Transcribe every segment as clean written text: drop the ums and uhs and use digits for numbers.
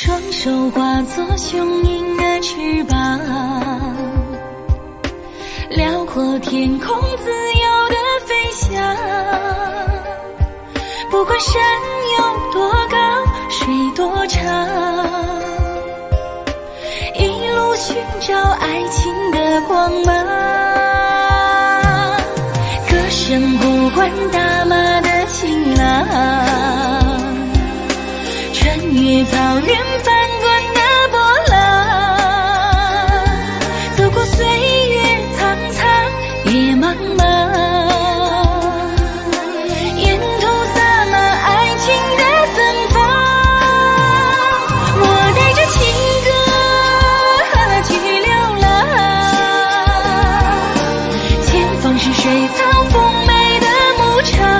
双手化作雄鹰的翅膀，辽阔天空自由的飞翔。不管山有多高，水多长，一路寻找爱情的光芒。歌声呼唤大马的情郎，穿越草原翻滚的波浪，走过岁月苍苍野茫茫，沿途洒满爱情的芬芳。我带着情歌去流浪，前方是水草丰美的牧场，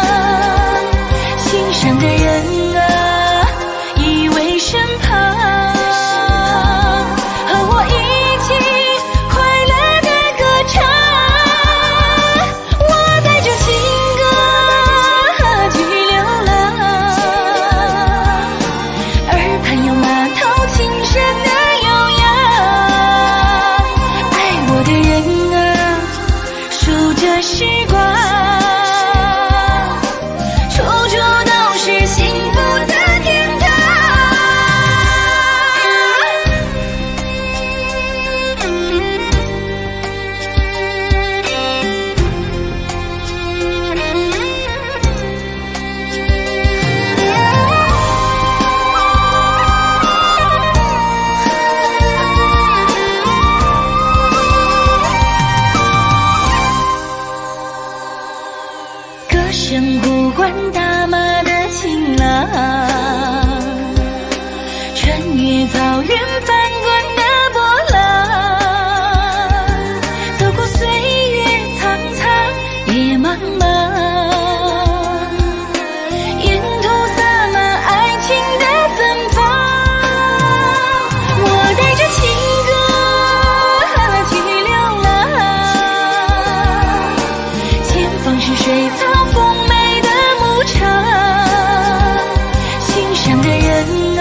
心上的人啊依偎身旁，和我一起快乐的歌唱。我带着情歌去流浪，耳畔有马头琴声的悠扬。爱我的人啊，数着时光，处处都是幸福的天堂。歌声呼唤大马的情郎，穿越草原翻滚的波浪，走过岁月苍苍野茫茫，沿途洒满爱情的芬芳。我带着情歌去流浪，前方是水草丰美的牧场，心上的人